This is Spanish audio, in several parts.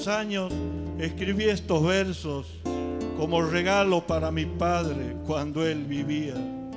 muchos años escribí estos versos como regalo para mi padre cuando él vivía.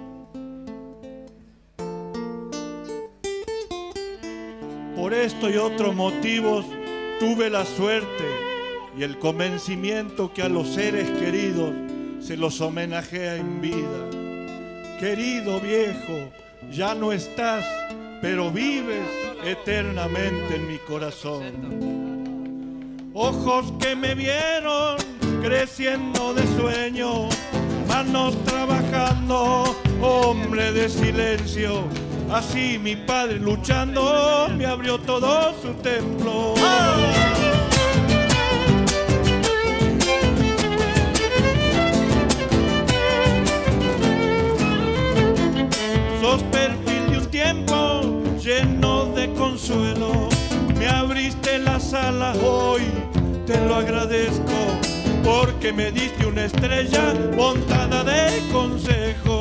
Por esto y otros motivos tuve la suerte y el convencimiento que a los seres queridos se los homenajea en vida. Querido viejo, ya no estás, pero vives eternamente en mi corazón. Ojos que me vieron creciendo de sueño, manos trabajando, hombre de silencio. Así mi padre luchando me abrió todo su templo. Sos perfil de un tiempo lleno de consuelo. Me abriste las alas hoy, te lo agradezco, porque me diste una estrella montada de consejo.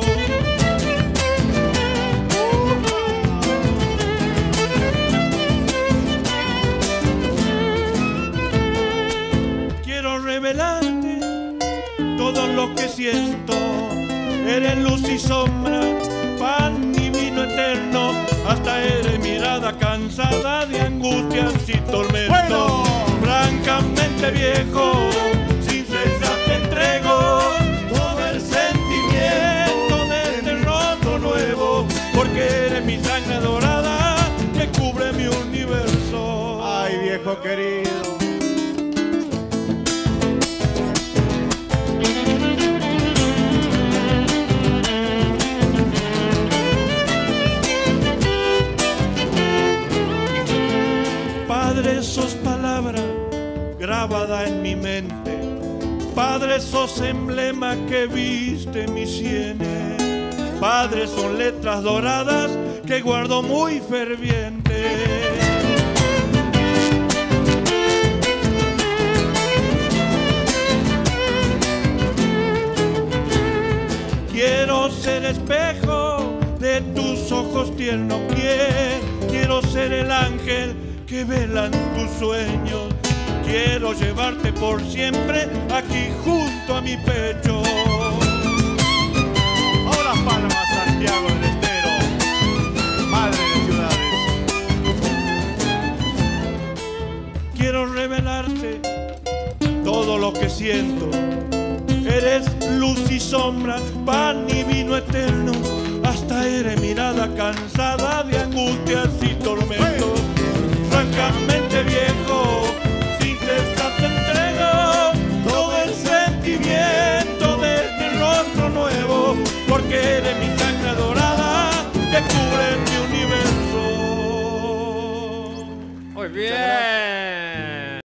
Quiero revelarte todo lo que siento. Eres luz y sombra, pan y vino eterno, hasta eres mirada cansada de angustias y tormentos. Bueno. Francamente viejo, sin cesar te entrego todo el sentimiento de este rostro nuevo, porque eres mi sangre dorada que cubre mi universo. Ay, viejo querido. Padre, sos palabra grabada en mi mente. Padre, sos emblema que viste mis sienes. Padre, son letras doradas que guardo muy ferviente. Quiero ser espejo de tus ojos tiernos. Quiero ser el ángel que velan tus sueños. Quiero llevarte por siempre aquí junto a mi pecho. Ahora Palma, Santiago del Estero, madre de ciudades. Quiero revelarte todo lo que siento. Eres luz y sombra, pan y vino eterno, hasta eres mirada cansada de angustias y tormentos. Francamente bien